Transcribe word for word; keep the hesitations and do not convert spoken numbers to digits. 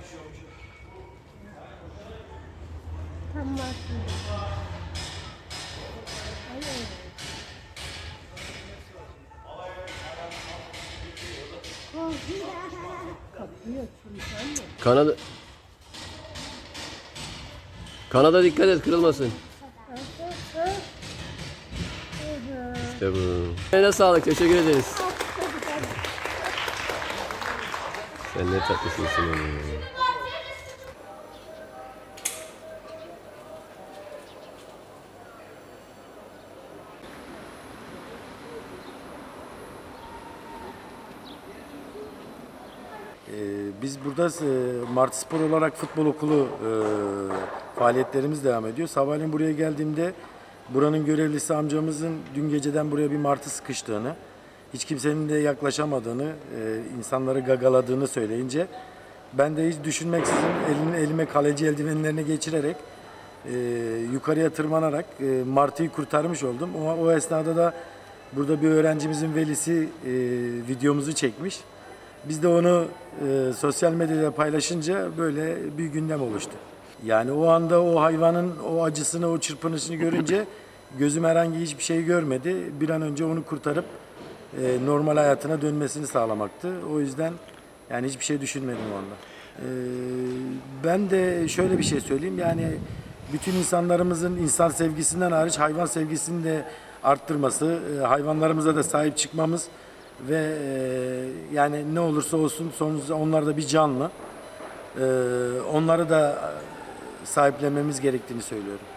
Tam var. Kapıyı açılmış anne. Kanada Kanada dikkat et, kırılmasın. İşte bu. Eline sağlık, teşekkür ederiz. Sen ne tatlısın oğlum. Ee, Biz burada e, Martı Spor olarak futbol okulu e, faaliyetlerimiz devam ediyor. Sabahleyin buraya geldiğimde buranın görevlisi amcamızın dün geceden buraya bir martı sıkıştığını, hiç kimsenin de yaklaşamadığını, e, insanları gagaladığını söyleyince ben de hiç düşünmeksizin elini elime kaleci eldivenlerine geçirerek e, yukarıya tırmanarak e, martıyı kurtarmış oldum. O, o esnada da burada bir öğrencimizin velisi e, videomuzu çekmiş. Biz de onu e, sosyal medyada paylaşınca böyle bir gündem oluştu. Yani o anda o hayvanın o acısını, o çırpınışını görünce gözüm herhangi hiçbir şey görmedi. Bir an önce onu kurtarıp e, normal hayatına dönmesini sağlamaktı. O yüzden yani hiçbir şey düşünmedim o anda. E, ben de şöyle bir şey söyleyeyim. Yani bütün insanlarımızın insan sevgisinden hariç hayvan sevgisini de arttırması, e, hayvanlarımıza da sahip çıkmamız ve e, yani ne olursa olsun sonuçta onlar da bir canlı. E, onları da sahiplenmemiz gerektiğini söylüyorum.